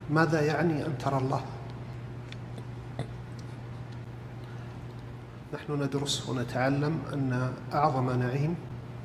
ماذا يعني أن ترى الله؟ نحن ندرس ونتعلم أن أعظم نعيم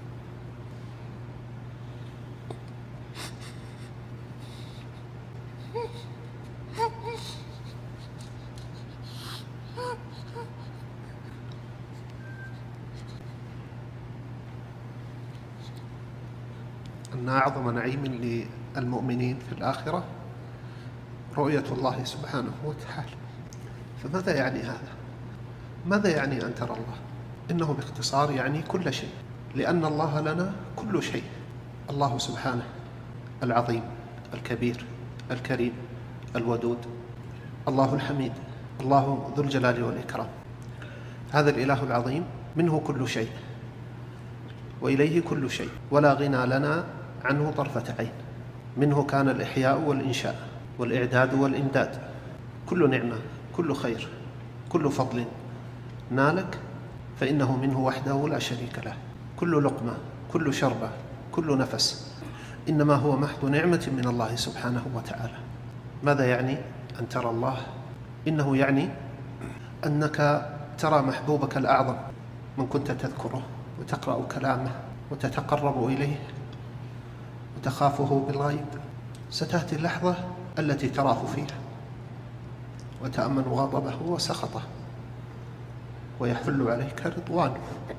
للمؤمنين في الآخرة رؤية الله سبحانه وتعالى. فماذا يعني هذا؟ ماذا يعني أن ترى الله؟ إنه باختصار يعني كل شيء، لأن الله لنا كل شيء. الله سبحانه العظيم الكبير الكريم الودود، الله الحميد، الله ذو الجلال والإكرام. هذا الإله العظيم منه كل شيء وإليه كل شيء، ولا غنى لنا عنه طرفة عين. منه كان الإحياء والإنشاء والإعداد والإمداد. كل نعمة، كل خير، كل فضل نالك فإنه منه وحده لا شريك له. كل لقمة، كل شربة، كل نفس إنما هو محض نعمة من الله سبحانه وتعالى. ماذا يعني أن ترى الله؟ إنه يعني أنك ترى محبوبك الأعظم من كنت تذكره وتقرأ كلامه وتتقرب إليه وتخافه بالغيب. ستأتي اللحظة التي تراه فيها وتأمن غضبه وسخطه ويحل عليك رضوانه.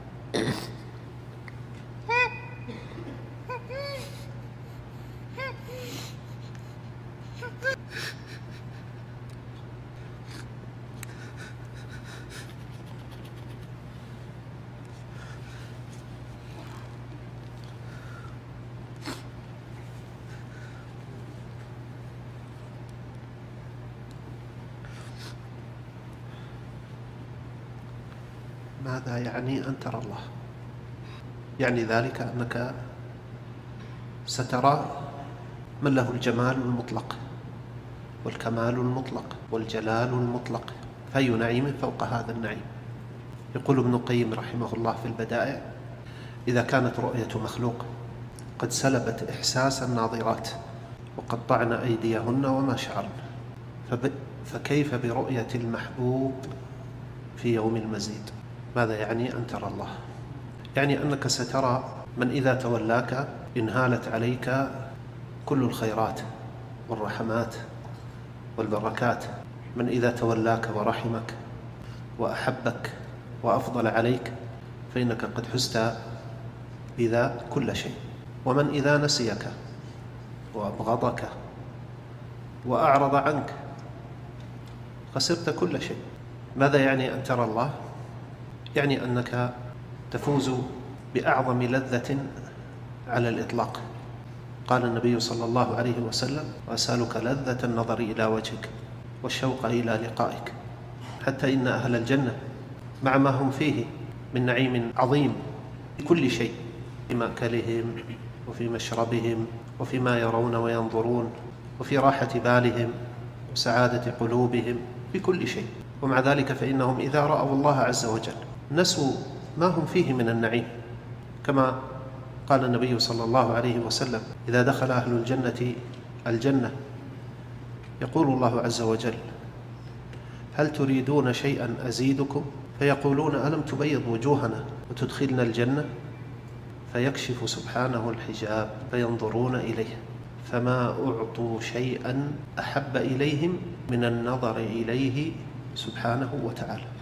ماذا يعني أن ترى الله؟ يعني ذلك أنك سترى من له الجمال المطلق والكمال المطلق والجلال المطلق، فأي نعيم فوق هذا النعيم؟ يقول ابن القيم رحمه الله في البدائع: إذا كانت رؤية مخلوق قد سلبت إحساس الناظرات وقطعن أيديهن وما شعرن، فكيف برؤية المحبوب في يوم المزيد؟ ماذا يعني أن ترى الله؟ يعني أنك سترى من إذا تولاك انهالت عليك كل الخيرات والرحمات والبركات. من إذا تولاك ورحمك وأحبك وأفضل عليك فإنك قد حزت بذا كل شيء. ومن إذا نسيك وأبغضك وأعرض عنك خسرت كل شيء. ماذا يعني أن ترى الله؟ يعني أنك تفوز بأعظم لذة على الإطلاق. قال النبي صلى الله عليه وسلم: وأسألك لذة النظر إلى وجهك والشوق إلى لقائك. حتى إن أهل الجنة مع ما هم فيه من نعيم عظيم في كل شيء، في مأكلهم وفي مشربهم وفي ما يرون وينظرون وفي راحة بالهم وسعادة قلوبهم، في كل شيء، ومع ذلك فإنهم إذا رأوا الله عز وجل نسوا ما هم فيه من النعيم. كما قال النبي صلى الله عليه وسلم: إذا دخل أهل الجنة الجنة يقول الله عز وجل: هل تريدون شيئا أزيدكم؟ فيقولون: ألم تبيض وجوهنا وتدخلنا الجنة؟ فيكشف سبحانه الحجاب فينظرون إليه فما أعطوا شيئا أحب إليهم من النظر إليه سبحانه وتعالى.